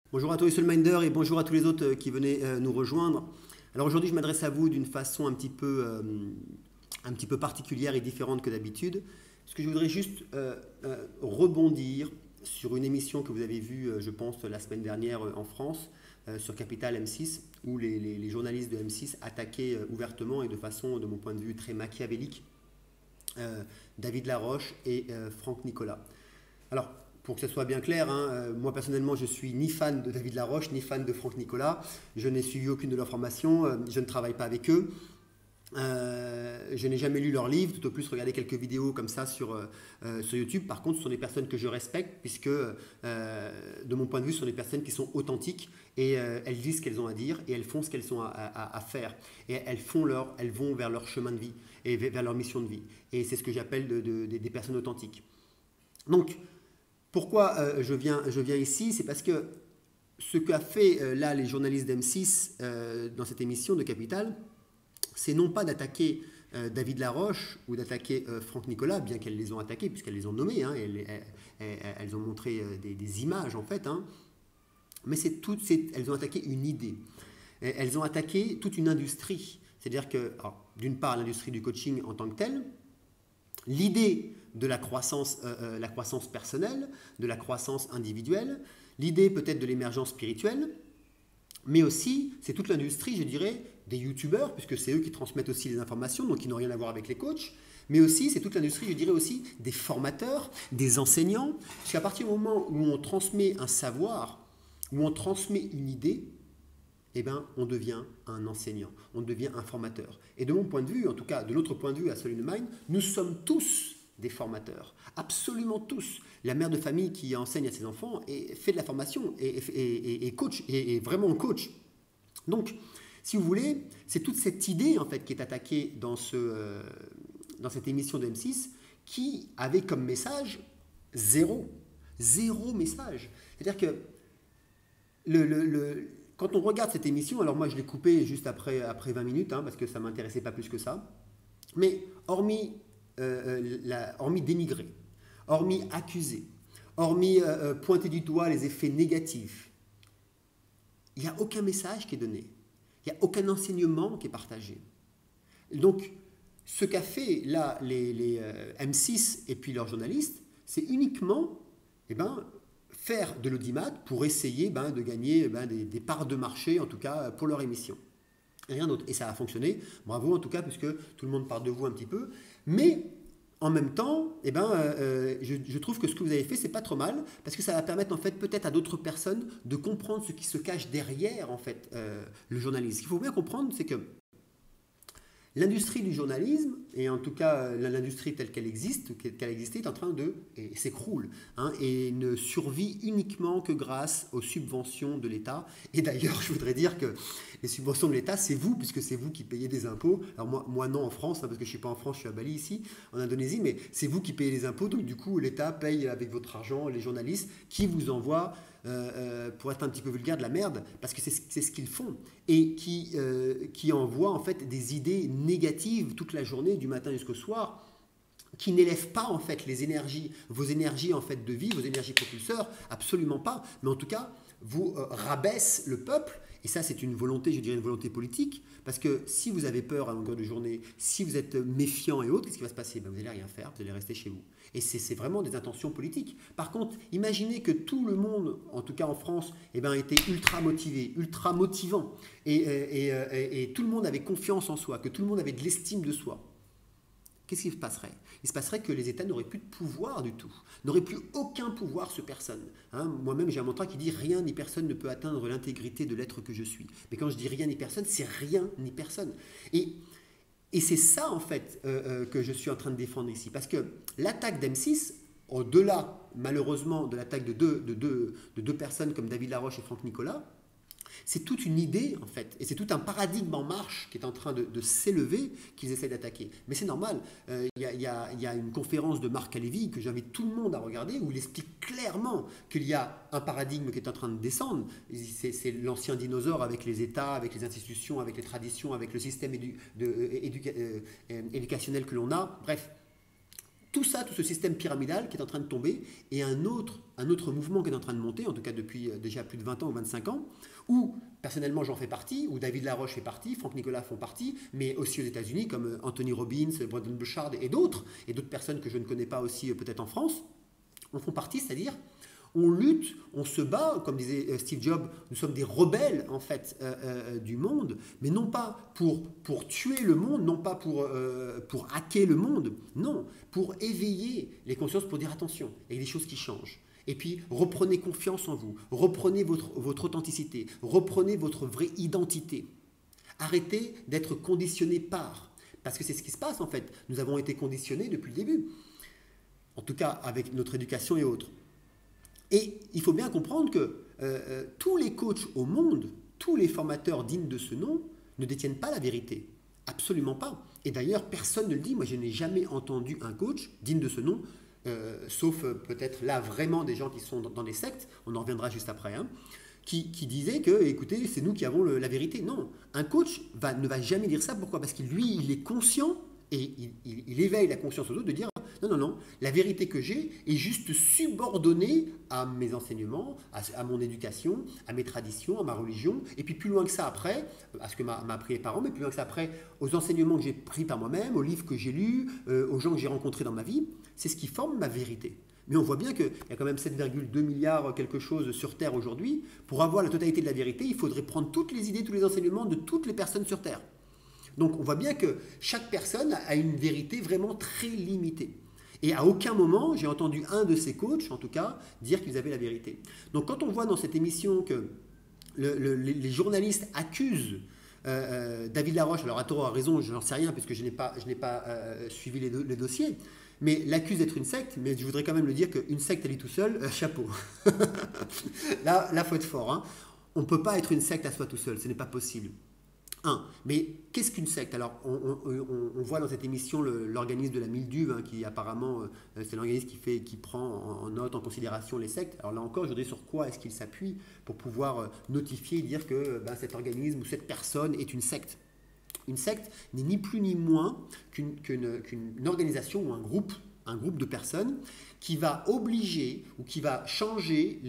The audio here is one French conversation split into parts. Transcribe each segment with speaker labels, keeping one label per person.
Speaker 1: Bonjour à tous les Soulminders et bonjour à tous les autres qui venaient nous rejoindre. Alors aujourd'hui, je m'adresse à vous d'une façon un petit peu particulière et différente que d'habitude, parce que je voudrais juste rebondir sur une émission que vous avez vue, je pense, la semaine dernière en France, sur Capital M6, où les journalistes de M6 attaquaient ouvertement et de façon, de mon point de vue, très machiavélique, David Laroche et Franck Nicolas. Alors, pour que ce soit bien clair, hein, moi personnellement, je suis ni fan de David Laroche, ni fan de Franck Nicolas. Je n'ai suivi aucune de leurs formations, je ne travaille pas avec eux. Je n'ai jamais lu leurs livres, tout au plus regardé quelques vidéos comme ça sur YouTube. Par contre, ce sont des personnes que je respecte, puisque de mon point de vue, ce sont des personnes qui sont authentiques et elles disent ce qu'elles ont à dire et elles font ce qu'elles ont à faire. Et elles vont vers leur chemin de vie et vers leur mission de vie. Et c'est ce que j'appelle des personnes authentiques. Donc, pourquoi je viens ici? C'est parce que ce qu'a fait là les journalistes d'M6 dans cette émission de Capital, c'est non pas d'attaquer David Laroche ou d'attaquer Franck Nicolas, bien qu'elles les ont attaqués, puisqu'elles les ont nommés, hein, elles ont montré des images en fait, hein, mais elles ont attaqué une idée. Elles ont attaqué toute une industrie. C'est-à-dire que, d'une part, l'industrie du coaching en tant que telle, l'idée de la croissance personnelle, de la croissance individuelle, l'idée peut-être de l'émergence spirituelle, mais aussi, c'est toute l'industrie, je dirais, des youtubeurs, puisque c'est eux qui transmettent aussi les informations, donc qui n'ont rien à voir avec les coachs, mais aussi, c'est toute l'industrie, je dirais aussi, des formateurs, des enseignants, puisqu'à partir du moment où on transmet un savoir, où on transmet une idée, eh ben, on devient un enseignant, on devient un formateur. Et de mon point de vue, en tout cas de notre point de vue à Soul in the Mind, nous sommes tous des formateurs, absolument tous. La mère de famille qui enseigne à ses enfants et fait de la formation et coach, et vraiment coach. Donc, si vous voulez, c'est toute cette idée en fait qui est attaquée dans cette émission de M6 qui avait comme message zéro message. C'est-à-dire que quand on regarde cette émission, alors moi je l'ai coupée juste après 20 minutes, hein, parce que ça ne m'intéressait pas plus que ça, mais hormis dénigrer, hormis accuser, hormis pointer du doigt les effets négatifs, il n'y a aucun message qui est donné, il n'y a aucun enseignement qui est partagé. Donc, ce qu'a fait là les M6 et puis leurs journalistes, c'est uniquement faire de l'audimat pour essayer de gagner des parts de marché, en tout cas pour leur émission. Rien d'autre. Et ça a fonctionné. Bravo en tout cas, puisque tout le monde parle de vous un petit peu. Mais en même temps, je trouve que ce que vous avez fait, c'est pas trop mal, parce que ça va permettre en fait peut-être à d'autres personnes de comprendre ce qui se cache derrière en fait le journalisme. Ce qu'il faut bien comprendre, c'est que l'industrie du journalisme, et en tout cas l'industrie telle qu'elle existait, est en train et s'écroule, hein, et ne survit uniquement que grâce aux subventions de l'État. Et d'ailleurs, je voudrais dire que les subventions de l'État, c'est vous, puisque c'est vous qui payez des impôts. Alors moi non en France, hein, parce que je ne suis pas en France, je suis à Bali ici, en Indonésie, mais c'est vous qui payez les impôts, donc du coup l'État paye avec votre argent les journalistes qui vous envoient, pour être un petit peu vulgaire, de la merde, parce que c'est ce qu'ils font, et qui envoient en fait des idées négatives toute la journée, du matin jusqu'au soir, qui n'élèvent pas en fait vos énergies en fait de vie, vos énergies propulseurs, absolument pas, mais en tout cas vous rabaissent le peuple. Et ça, c'est une volonté, je dirais une volonté politique, parce que si vous avez peur à longueur de journée, si vous êtes méfiant et autres, qu'est-ce qui va se passer? Vous n'allez rien faire, vous allez rester chez vous. Et c'est vraiment des intentions politiques. Par contre, imaginez que tout le monde, en tout cas en France, était ultra motivé, ultra motivant, et tout le monde avait confiance en soi, que tout le monde avait de l'estime de soi. Qu'est-ce qui se passerait? Il se passerait que les États n'auraient plus de pouvoir du tout, n'auraient plus aucun pouvoir sur personne. Hein, moi-même, j'ai un mantra qui dit « Rien ni personne ne peut atteindre l'intégrité de l'être que je suis ». Mais quand je dis « rien ni personne », c'est rien ni personne. Et c'est ça, en fait, que je suis en train de défendre ici. Parce que l'attaque d'M6, au-delà, malheureusement, de l'attaque de deux personnes comme David Laroche et Franck Nicolas, c'est toute une idée, en fait, et c'est tout un paradigme en marche qui est en train de s'élever qu'ils essaient d'attaquer. Mais c'est normal, y a une conférence de Marc Alevi que j'invite tout le monde à regarder, où il explique clairement qu'il y a un paradigme qui est en train de descendre. C'est l'ancien dinosaure avec les États, avec les institutions, avec les traditions, avec le système éducationnel que l'on a. Bref, Tout ça, tout ce système pyramidal qui est en train de tomber, et un autre mouvement qui est en train de monter, en tout cas depuis déjà plus de 20 ans ou 25 ans, où personnellement j'en fais partie, où David Laroche fait partie, Franck Nicolas font partie, mais aussi aux États-Unis comme Anthony Robbins, Brandon Burchard et d'autres personnes que je ne connais pas aussi peut-être en France, en font partie, c'est-à-dire on lutte, on se bat, comme disait Steve Jobs, nous sommes des rebelles en fait du monde, mais non pas pour tuer le monde, non pas pour hacker le monde, non, pour éveiller les consciences, pour dire attention, il y a des choses qui changent. Et puis reprenez confiance en vous, reprenez votre authenticité, reprenez votre vraie identité. Arrêtez d'être conditionné par, parce que c'est ce qui se passe en fait. Nous avons été conditionnés depuis le début, en tout cas avec notre éducation et autres. Et il faut bien comprendre que tous les coachs au monde, tous les formateurs dignes de ce nom, ne détiennent pas la vérité. Absolument pas. Et d'ailleurs, personne ne le dit. Moi, je n'ai jamais entendu un coach digne de ce nom, sauf peut-être là vraiment des gens qui sont dans des sectes, on en reviendra juste après, hein, qui disaient que, écoutez, c'est nous qui avons la vérité. Non, un coach ne va jamais dire ça. Pourquoi? Parce que lui, il est conscient et il éveille la conscience aux autres de dire non, non, non, la vérité que j'ai est juste subordonnée à mes enseignements, à mon éducation, à mes traditions, à ma religion, et puis plus loin que ça après, à ce que m'a appris les parents, mais plus loin que ça après, aux enseignements que j'ai pris par moi-même, aux livres que j'ai lus, aux gens que j'ai rencontrés dans ma vie, c'est ce qui forme ma vérité. Mais on voit bien qu'il y a quand même 7,2 milliards quelque chose sur Terre aujourd'hui. Pour avoir la totalité de la vérité, il faudrait prendre toutes les idées, tous les enseignements de toutes les personnes sur Terre. Donc on voit bien que chaque personne a une vérité vraiment très limitée. Et à aucun moment, j'ai entendu un de ces coachs, en tout cas, dire qu'ils avaient la vérité. Donc quand on voit dans cette émission que les journalistes accusent David Laroche, alors à tort ou à raison, je n'en sais rien puisque je n'ai pas suivi les dossiers, mais l'accuse d'être une secte, mais je voudrais quand même le dire qu'une secte à lui tout seul, chapeau. Là, il faut être fort. Hein. On ne peut pas être une secte à soi tout seul, ce n'est pas possible. Mais qu'est-ce qu'une secte? Alors, on voit dans cette émission l'organisme de la Milduve, hein, qui apparemment, c'est l'organisme qui prend en note, en considération les sectes. Alors là encore, je voudrais sur quoi est-ce qu'il s'appuie pour pouvoir notifier et dire que cet organisme ou cette personne est une secte. Une secte n'est ni plus ni moins qu'une organisation ou un groupe de personnes qui va obliger ou qui va changer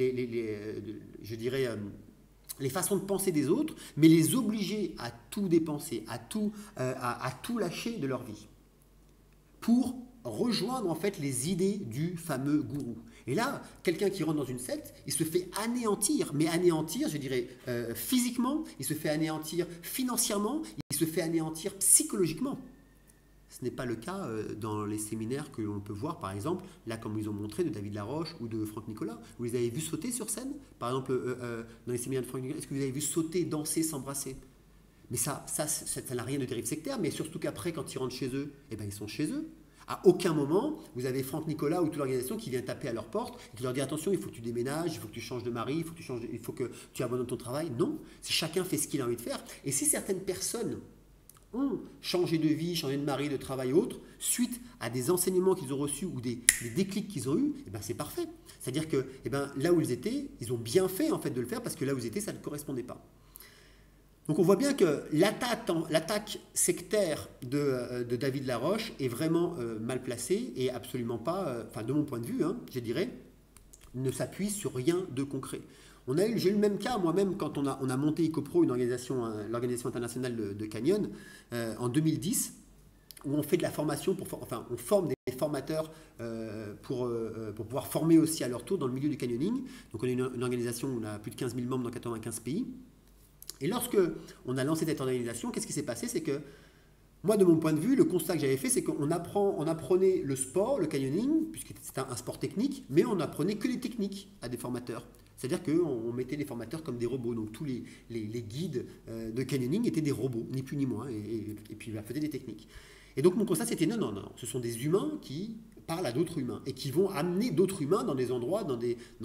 Speaker 1: les façons de penser des autres, mais les obliger à tout dépenser, à tout lâcher de leur vie, pour rejoindre en fait les idées du fameux gourou. Et là, quelqu'un qui rentre dans une secte, il se fait anéantir, mais anéantir, je dirais, physiquement, il se fait anéantir financièrement, il se fait anéantir psychologiquement. Ce n'est pas le cas dans les séminaires que l'on peut voir, par exemple, là comme ils ont montré de David Laroche ou de Franck Nicolas. Vous les avez vus sauter sur scène? Par exemple, dans les séminaires de Franck Nicolas, est-ce que vous avez vu sauter, danser, s'embrasser? Mais ça n'a rien de terrible sectaire, mais surtout qu'après, quand ils rentrent chez eux, eh ben, ils sont chez eux. À aucun moment, vous avez Franck Nicolas ou toute l'organisation qui vient taper à leur porte et qui leur dit attention, il faut que tu déménages, il faut que tu changes de mari, il faut que tu abandonnes ton travail. Non, chacun fait ce qu'il a envie de faire. Et si certaines personnes ont changé de vie, changé de mari, de travail ou autre, suite à des enseignements qu'ils ont reçus ou des déclics qu'ils ont eus, eh ben c'est parfait. C'est-à-dire que là où ils étaient, ils ont bien fait en fait de le faire parce que là où ils étaient, ça ne correspondait pas. Donc on voit bien que l'attaque sectaire de David Laroche est vraiment mal placée et absolument pas, de mon point de vue, hein, je dirais, ne s'appuie sur rien de concret. J'ai eu le même cas moi-même quand on a monté IcoPro, l'organisation internationale de Canyon, en 2010, où on fait de la formation, on forme des formateurs pour pouvoir former aussi à leur tour dans le milieu du canyoning. Donc on est une organisation où on a plus de 15 000 membres dans 95 pays. Et lorsque on a lancé cette organisation, qu'est-ce qui s'est passé? C'est que moi, de mon point de vue, le constat que j'avais fait, c'est qu'on apprenait le sport, le canyoning, puisque c'était un sport technique, mais on apprenait que les techniques à des formateurs. C'est-à-dire qu'on mettait les formateurs comme des robots. Donc tous les guides de canyoning étaient des robots, ni plus ni moins, et puis ils faisaient des techniques. Et donc mon constat, c'était non, ce sont des humains qui parlent à d'autres humains et qui vont amener d'autres humains dans des endroits, dans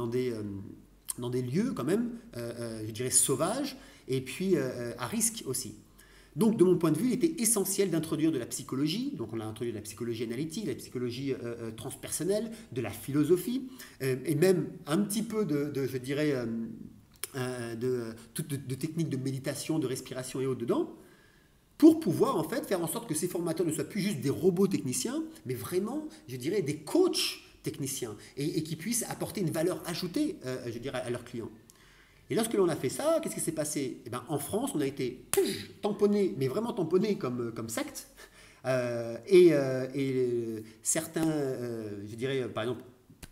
Speaker 1: des lieux quand même, je dirais sauvages, et puis à risque aussi. Donc, de mon point de vue, il était essentiel d'introduire de la psychologie. Donc, on a introduit de la psychologie analytique, de la psychologie transpersonnelle, de la philosophie, et même un petit peu de techniques de méditation, de respiration et autres dedans, pour pouvoir en fait faire en sorte que ces formateurs ne soient plus juste des robots techniciens, mais vraiment, je dirais, des coachs techniciens et qui puissent apporter une valeur ajoutée, je dirais, à leurs clients. Et lorsque l'on a fait ça, qu'est-ce qui s'est passé? Eh ben, en France, on a été tamponné, mais vraiment tamponné comme secte. Certains, je dirais, par exemple,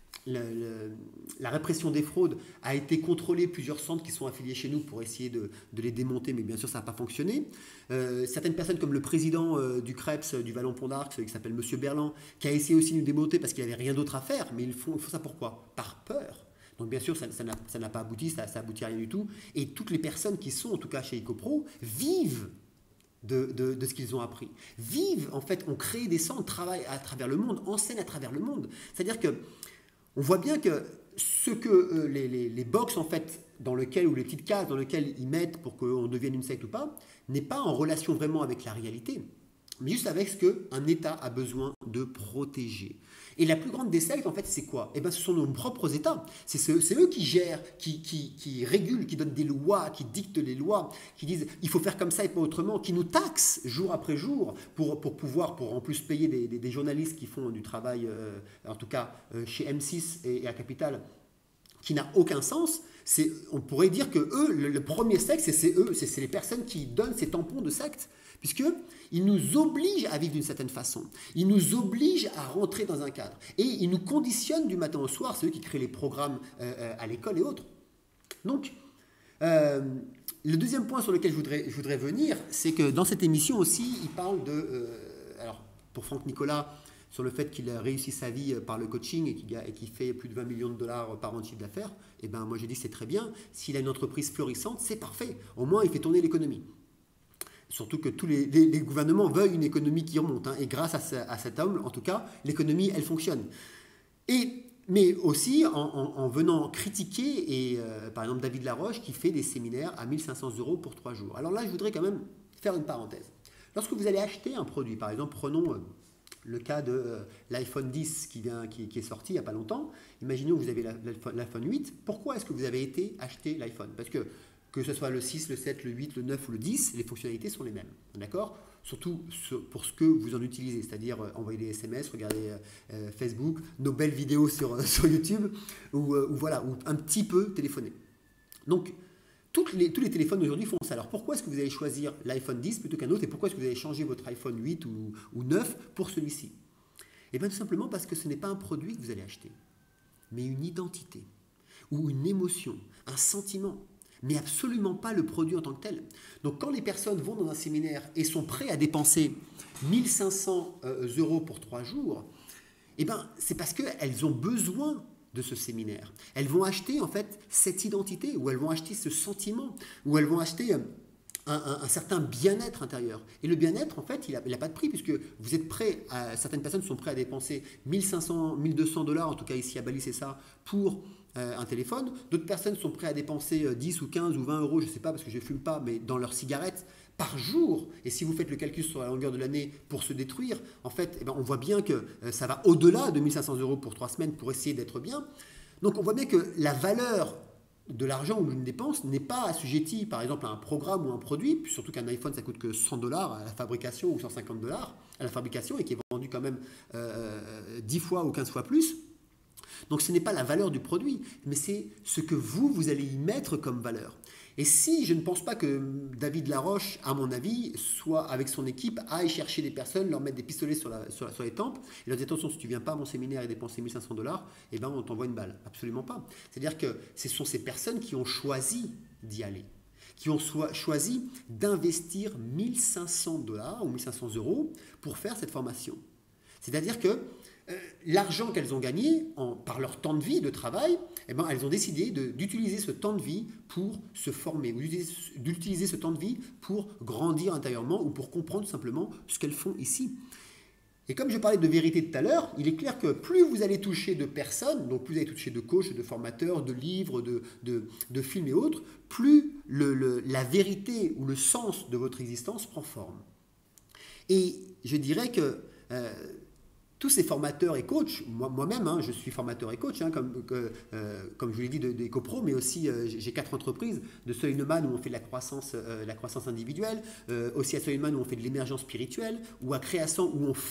Speaker 1: la répression des fraudes a été contrôlée, plusieurs centres qui sont affiliés chez nous pour essayer de les démonter, mais bien sûr ça n'a pas fonctionné. Certaines personnes comme le président du CREPS du Vallon-Pont d'Arc, qui s'appelle Monsieur Berland, qui a essayé aussi de nous démonter parce qu'il n'avait rien d'autre à faire, mais il faut ça pourquoi? Par peur. Donc bien sûr ça n'a pas abouti, ça aboutit à rien du tout. Et toutes les personnes qui sont en tout cas chez EcoPro vivent de ce qu'ils ont appris. Vivent, en fait, ont créé des centres, travaillent à travers le monde, enseignent à travers le monde. C'est-à-dire que on voit bien que ce que les box en fait dans lequel, ou les petites cases dans lesquelles ils mettent pour qu'on devienne une secte ou pas, n'est pas en relation vraiment avec la réalité, mais juste avec ce qu'un État a besoin de protéger. Et la plus grande des sectes, en fait, c'est quoi? Eh bien, ce sont nos propres États. C'est eux qui gèrent, qui régulent, qui donnent des lois, qui dictent les lois, qui disent il faut faire comme ça et pas autrement, qui nous taxent jour après jour pour en plus payer des journalistes qui font du travail, en tout cas chez M6 et à Capital, qui n'a aucun sens. On pourrait dire que eux, le premier secte, c'est les personnes qui donnent ces tampons de secte, puisqu'ils nous obligent à vivre d'une certaine façon. Ils nous obligent à rentrer dans un cadre. Et ils nous conditionnent du matin au soir, c'est eux qui créent les programmes à l'école et autres. Donc, le deuxième point sur lequel je voudrais venir, c'est que dans cette émission aussi, il parle de... alors, pour Franck Nicolas, sur le fait qu'il a réussi sa vie par le coaching et qu'il fait plus de 20 millions de dollars par an de chiffre d'affaires, eh ben moi j'ai dit c'est très bien. S'il a une entreprise florissante, c'est parfait. Au moins, il fait tourner l'économie. Surtout que tous les gouvernements veulent une économie qui remonte. Et grâce à cet homme, en tout cas, l'économie, elle fonctionne. Mais aussi en venant critiquer, par exemple David Laroche, qui fait des séminaires à 1 500 € pour 3 jours. Alors là, je voudrais quand même faire une parenthèse. Lorsque vous allez acheter un produit, par exemple, prenons le cas de l'iPhone 10 qui est sorti il n'y a pas longtemps. Imaginons que vous avez l'iPhone 8. Pourquoi est-ce que vous avez été acheter l'iPhone? Parce que ce soit le 6, le 7, le 8, le 9 ou le 10, les fonctionnalités sont les mêmes. D'accord? Surtout pour ce que vous en utilisez, c'est-à-dire envoyer des SMS, regarder Facebook, nos belles vidéos sur YouTube, ou un petit peu téléphoner. Donc, tous les téléphones d'aujourd'hui font ça. Alors pourquoi est-ce que vous allez choisir l'iPhone 10 plutôt qu'un autre, et pourquoi est-ce que vous allez changer votre iPhone 8 ou 9 pour celui-ci? Eh bien tout simplement parce que ce n'est pas un produit que vous allez acheter, mais une identité, ou une émotion, un sentiment, mais absolument pas le produit en tant que tel. Donc quand les personnes vont dans un séminaire et sont prêts à dépenser 1 500 € pour 3 jours, eh ben, c'est parce qu'elles ont besoin de ce séminaire. Elles vont acheter en fait cette identité, ou elles vont acheter ce sentiment, ou elles vont acheter un certain bien-être intérieur. Et le bien-être, en fait, il n'a pas de prix, puisque vous êtes prêts, certaines personnes sont prêtes à dépenser 1 500, 1 200 $, en tout cas ici à Bali c'est ça, pour un téléphone. D'autres personnes sont prêtes à dépenser 10 ou 15 ou 20 €, je ne sais pas parce que je ne fume pas, mais dans leurs cigarettes par jour. Et si vous faites le calcul sur la longueur de l'année pour se détruire, en fait, eh ben, on voit bien que ça va au-delà de 1 500 € pour 3 semaines pour essayer d'être bien. Donc on voit bien que la valeur de l'argent ou d'une dépense n'est pas assujettie par exemple à un programme ou un produit, surtout qu'un iPhone ça coûte que 100 $ à la fabrication ou 150 $ à la fabrication et qui est vendu quand même 10 fois ou 15 fois plus. Donc ce n'est pas la valeur du produit, mais c'est ce que vous allez y mettre comme valeur. Et si je ne pense pas que David Laroche, à mon avis, soit avec son équipe, aille chercher des personnes, leur mettre des pistolets sur les tempes et leur dire attention, si tu ne viens pas à mon séminaire et dépenser 1 500 $, eh ben, on t'envoie une balle. Absolument pas. C'est-à-dire que ce sont ces personnes qui ont choisi d'y aller, qui ont choisi d'investir 1 500 $ ou 1 500 € pour faire cette formation. C'est-à-dire que l'argent qu'elles ont gagné par leur temps de vie de travail, eh ben, elles ont décidé d'utiliser ce temps de vie pour se former, ou d'utiliser ce temps de vie pour grandir intérieurement ou pour comprendre simplement ce qu'elles font ici. Et comme je parlais de vérité tout à l'heure, il est clair que plus vous allez toucher de personnes, donc plus vous allez toucher de coachs, de formateurs, de livres, de films et autres, plus la vérité ou le sens de votre existence prend forme. Et je dirais que tous ces formateurs et coachs, moi-même, hein, je suis formateur et coach, hein, comme je vous l'ai dit, d'EcoPro, mais aussi j'ai 4 entreprises, de Soilman où on fait de la croissance individuelle, aussi à Soilman où on fait de l'émergence spirituelle, ou à Création où on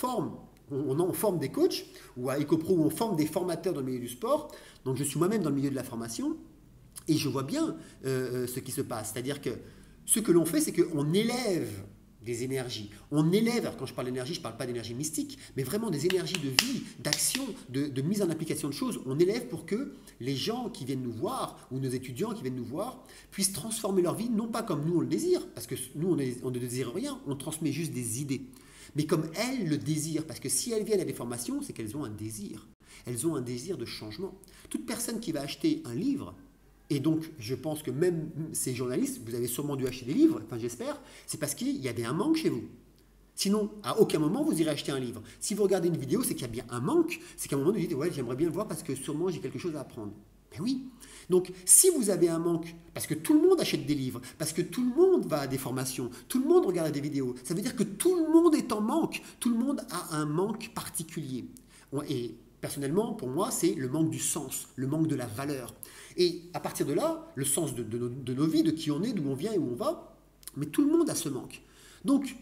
Speaker 1: forme des coachs, ou à EcoPro où on forme des formateurs dans le milieu du sport. Donc je suis moi-même dans le milieu de la formation et je vois bien ce qui se passe. C'est-à-dire que ce que l'on fait, c'est qu'on élève des énergies. On élève, alors quand je parle d'énergie, je ne parle pas d'énergie mystique, mais vraiment des énergies de vie, d'action, de mise en application de choses. On élève pour que les gens qui viennent nous voir, ou nos étudiants qui viennent nous voir, puissent transformer leur vie, non pas comme nous on le désire, parce que nous on ne désire rien, on transmet juste des idées, mais comme elles le désirent, parce que si elles viennent à des formations, c'est qu'elles ont un désir. Elles ont un désir de changement. Toute personne qui va acheter un livre, et donc, je pense que même ces journalistes, vous avez sûrement dû acheter des livres, enfin j'espère, c'est parce qu'il y avait un manque chez vous. Sinon, à aucun moment, vous irez acheter un livre. Si vous regardez une vidéo, c'est qu'il y a bien un manque, c'est qu'à un moment, vous dites, ouais, j'aimerais bien le voir parce que sûrement j'ai quelque chose à apprendre. Ben oui. Donc, si vous avez un manque, parce que tout le monde achète des livres, parce que tout le monde va à des formations, tout le monde regarde des vidéos, ça veut dire que tout le monde est en manque, tout le monde a un manque particulier. Et personnellement, pour moi, c'est le manque du sens, le manque de la valeur. Et à partir de là, le sens de nos vies, de qui on est, d'où on vient et où on va, mais tout le monde a ce manque. Donc,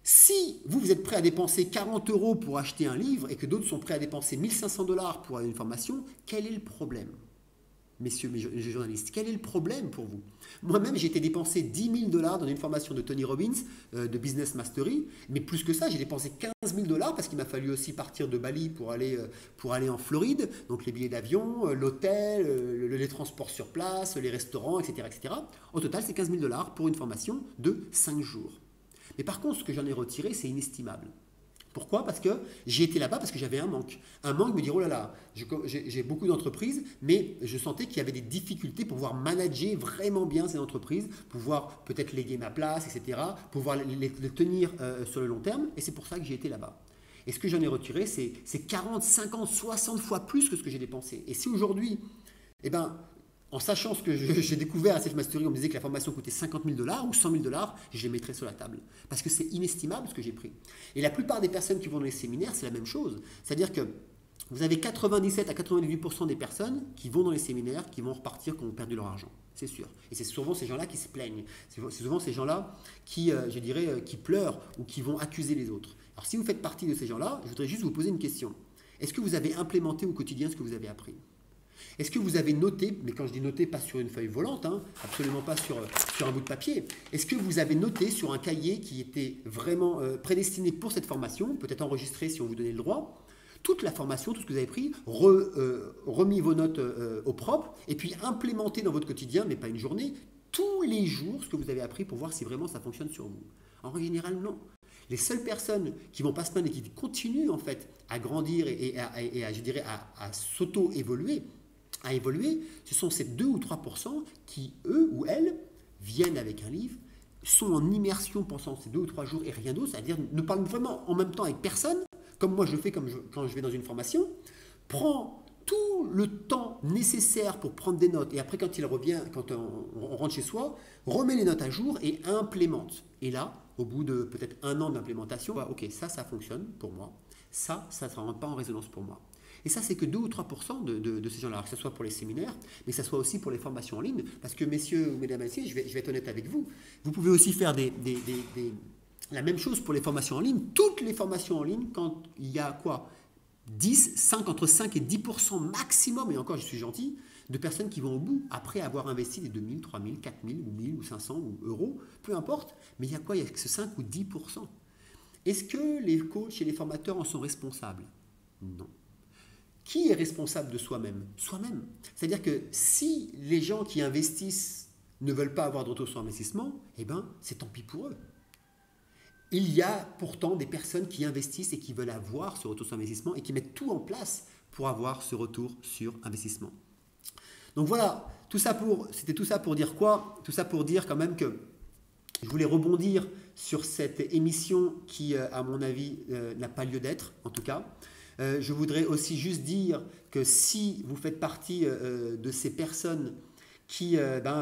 Speaker 1: si vous êtes prêt à dépenser 40 € pour acheter un livre et que d'autres sont prêts à dépenser 1500 $ pour une formation, quel est le problème ? Messieurs mes journalistes, quel est le problème pour vous? Moi-même, j'ai été dépenser 10 000 $ dans une formation de Tony Robbins, de Business Mastery, mais plus que ça, j'ai dépensé 15 000 $ parce qu'il m'a fallu aussi partir de Bali pour aller en Floride, donc les billets d'avion, l'hôtel, les transports sur place, les restaurants, etc., etc. Au total, c'est 15 000 $ pour une formation de 5 jours. Mais par contre, ce que j'en ai retiré, c'est inestimable. Pourquoi? Parce que j'ai été là-bas parce que j'avais un manque. Un manque, me dire, oh là là, j'ai beaucoup d'entreprises, mais je sentais qu'il y avait des difficultés pour pouvoir manager vraiment bien ces entreprises, pouvoir peut-être léguer ma place, etc., pouvoir les tenir sur le long terme. Et c'est pour ça que j'ai été là-bas. Et ce que j'en ai retiré, c'est 40, 50, 60 fois plus que ce que j'ai dépensé. Et si aujourd'hui, eh ben, en sachant ce que j'ai découvert à Self Mastery, on me disait que la formation coûtait 50 000 $ ou 100 000 $, je les mettrais sur la table. Parce que c'est inestimable ce que j'ai pris. Et la plupart des personnes qui vont dans les séminaires, c'est la même chose. C'est-à-dire que vous avez 97 à 98% des personnes qui vont dans les séminaires, qui vont repartir, qui ont perdu leur argent. C'est sûr. Et c'est souvent ces gens-là qui se plaignent. C'est souvent ces gens-là qui, je dirais, qui pleurent ou qui vont accuser les autres. Alors si vous faites partie de ces gens-là, je voudrais juste vous poser une question. Est-ce que vous avez implémenté au quotidien ce que vous avez appris ? Est-ce que vous avez noté, mais quand je dis noté, pas sur une feuille volante, hein, absolument pas sur un bout de papier, est-ce que vous avez noté sur un cahier qui était vraiment prédestiné pour cette formation, peut-être enregistré si on vous donnait le droit, toute la formation, tout ce que vous avez pris, remis vos notes au propre, et puis implémenté dans votre quotidien, mais pas une journée, tous les jours ce que vous avez appris pour voir si vraiment ça fonctionne sur vous. En règle générale, non. Les seules personnes qui vont pas se plaindre et qui continuent en fait à grandir et je dirais à s'auto-évoluer, ce sont ces 2 ou 3% qui, eux ou elles, viennent avec un livre, sont en immersion pendant ces 2 ou 3 jours et rien d'autre, c'est-à-dire ne parlent vraiment en même temps avec personne, comme moi je le fais quand je vais dans une formation, prend tout le temps nécessaire pour prendre des notes et après quand il revient, quand on rentre chez soi, remet les notes à jour et implémente. Et là, au bout de peut-être 1 an d'implémentation, ok, ça fonctionne pour moi, ça ne rentre pas en résonance pour moi. Et ça, c'est que 2 ou 3% de ces gens-là, que ce soit pour les séminaires, mais que ce soit aussi pour les formations en ligne. Parce que, messieurs ou mesdames, je vais être honnête avec vous, vous pouvez aussi faire la même chose pour les formations en ligne. Toutes les formations en ligne, quand il y a quoi entre 5 et 10% maximum, et encore je suis gentil, de personnes qui vont au bout après avoir investi des 2 000, 3 000, 4 000 ou 1 000 ou 500 ou euros, peu importe, mais il y a quoi? Il y a que ce 5 ou 10%. Est-ce que les coachs et les formateurs en sont responsables? Non. Qui est responsable de soi-même? Soi-même. C'est-à-dire que si les gens qui investissent ne veulent pas avoir de retour sur investissement, eh bien, c'est tant pis pour eux. Il y a pourtant des personnes qui investissent et qui veulent avoir ce retour sur investissement et qui mettent tout en place pour avoir ce retour sur investissement. Donc voilà, c'était tout ça pour dire quoi? Tout ça pour dire quand même que je voulais rebondir sur cette émission qui, à mon avis, n'a pas lieu d'être, en tout cas. Je voudrais aussi juste dire que si vous faites partie de ces personnes qui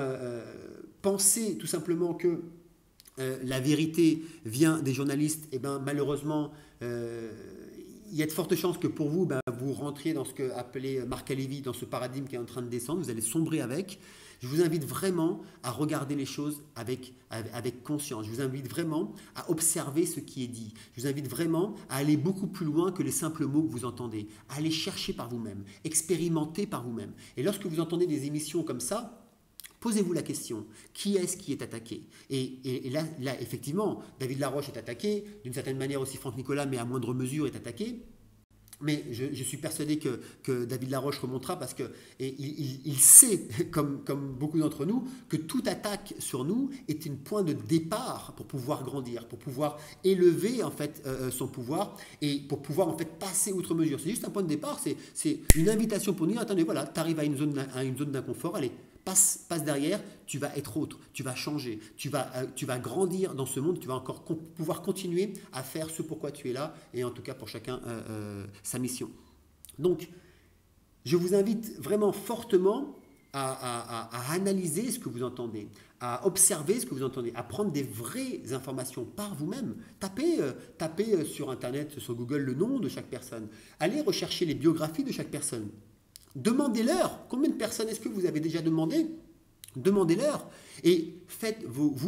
Speaker 1: pensez tout simplement que la vérité vient des journalistes, et malheureusement, il y a de fortes chances que pour vous, ben, vous rentriez dans ce que appelait Marc Lévy, dans ce paradigme qui est en train de descendre, vous allez sombrer avec. Je vous invite vraiment à regarder les choses avec conscience. Je vous invite vraiment à observer ce qui est dit. Je vous invite vraiment à aller beaucoup plus loin que les simples mots que vous entendez, à aller chercher par vous-même, expérimenter par vous-même. Et lorsque vous entendez des émissions comme ça, posez-vous la question, qui est-ce qui est attaqué? Et là, effectivement, David Laroche est attaqué, d'une certaine manière aussi Franck Nicolas, mais à moindre mesure est attaqué. Mais je suis persuadé que David Laroche remontera parce qu'il sait, comme beaucoup d'entre nous, que toute attaque sur nous est un point de départ pour pouvoir grandir, pour pouvoir élever en fait son pouvoir et pour pouvoir en fait passer outre mesure. C'est juste un point de départ, c'est une invitation pour nous dire, attendez, voilà, tu arrives à une zone d'inconfort, allez, passe derrière, tu vas être autre, tu vas changer, tu vas grandir dans ce monde, tu vas encore pouvoir continuer à faire ce pourquoi tu es là, et en tout cas pour chacun sa mission. Donc, je vous invite vraiment fortement à analyser ce que vous entendez, à observer ce que vous entendez, à prendre des vraies informations par vous-même. Tapez sur Internet, sur Google, le nom de chaque personne. Allez rechercher les biographies de chaque personne. Demandez-leur combien de personnes est-ce que vous avez déjà demandé. Demandez-leur et faites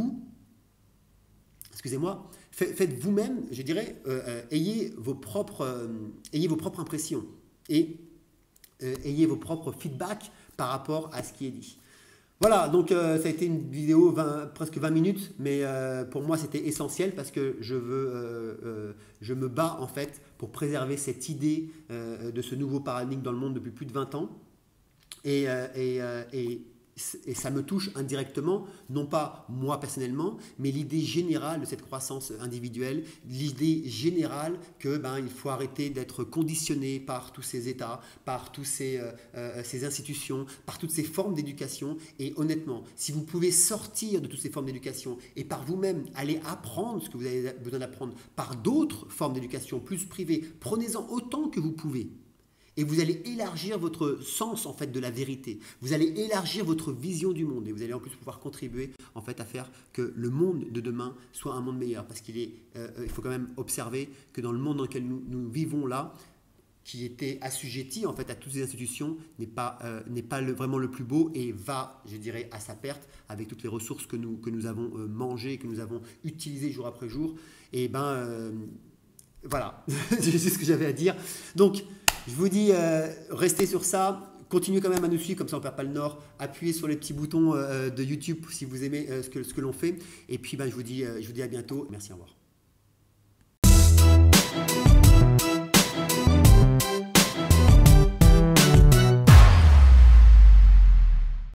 Speaker 1: vous-même, je dirais, ayez vos propres impressions et ayez vos propres feedbacks par rapport à ce qui est dit. Voilà, donc ça a été une vidéo presque 20 minutes, mais pour moi c'était essentiel parce que je me bats en fait pour préserver cette idée de ce nouveau paradigme dans le monde depuis plus de 20 ans. Et ça me touche indirectement, non pas moi personnellement, mais l'idée générale de cette croissance individuelle, l'idée générale que il faut arrêter d'être conditionné par tous ces États, par tous ces institutions, par toutes ces formes d'éducation. Et honnêtement, si vous pouvez sortir de toutes ces formes d'éducation et par vous-même aller apprendre ce que vous avez besoin d'apprendre par d'autres formes d'éducation plus privées, prenez-en autant que vous pouvez. Et vous allez élargir votre sens en fait de la vérité. Vous allez élargir votre vision du monde et vous allez en plus pouvoir contribuer en fait à faire que le monde de demain soit un monde meilleur. Parce il faut quand même observer que dans le monde dans lequel nous vivons là, qui était assujetti en fait à toutes ces institutions, n'est pas vraiment le plus beau et va, je dirais, à sa perte avec toutes les ressources que nous avons mangées, que nous avons utilisées jour après jour. Et voilà, c'est juste ce que j'avais à dire. Donc, je vous dis, restez sur ça, continuez quand même à nous suivre, comme ça on ne perd pas le nord, appuyez sur les petits boutons de YouTube si vous aimez ce que l'on fait. Et puis je vous dis à bientôt, merci, au revoir.